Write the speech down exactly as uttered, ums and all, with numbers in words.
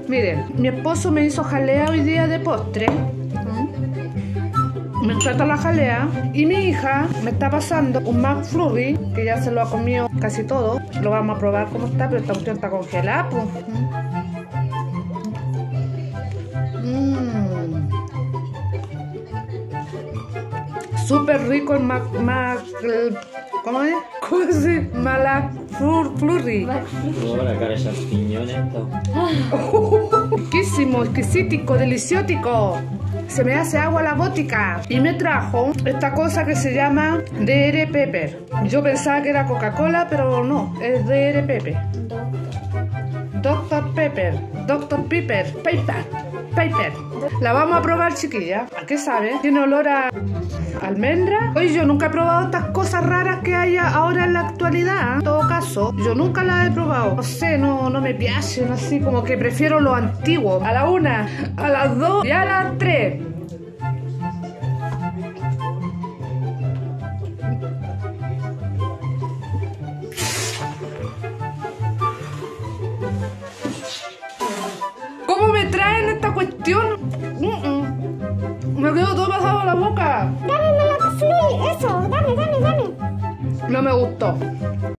Miren, mi esposo me hizo jalea hoy día de postre. Me encanta la jalea. Y mi hija me está pasando un McFlurry, que ya se lo ha comido casi todo. Lo vamos a probar cómo está, pero esta cuestión está congelada, pues. Mm. Súper rico el Mac... Mac el, ¿cómo es? ¿Cómo se dice? McFlurry. Oh, la cara de champiñones. Riquísimo, exquisítico, deliciótico. Se me hace agua la botica. Y me trajo esta cosa que se llama D R Pepper. Yo pensaba que era Coca-Cola, pero no, es D R Pepper. Doctor Pepper. Doctor Pepper. Pepper. Pepper. La vamos a probar, chiquilla. ¿A qué sabe? Tiene olor a almendra. Oye, yo nunca he probado estas cosas raras que hay ahora en la actualidad. En todo caso, yo nunca las he probado. No sé, no, no me piacen así, como que prefiero lo antiguo. A la una, a las dos y a las tres. ¿Cómo me traen esta cuestión? Mm -mm. Me quedo todo pasado en la boca. Dame, me la eso, dame, dame, dame. No me gustó.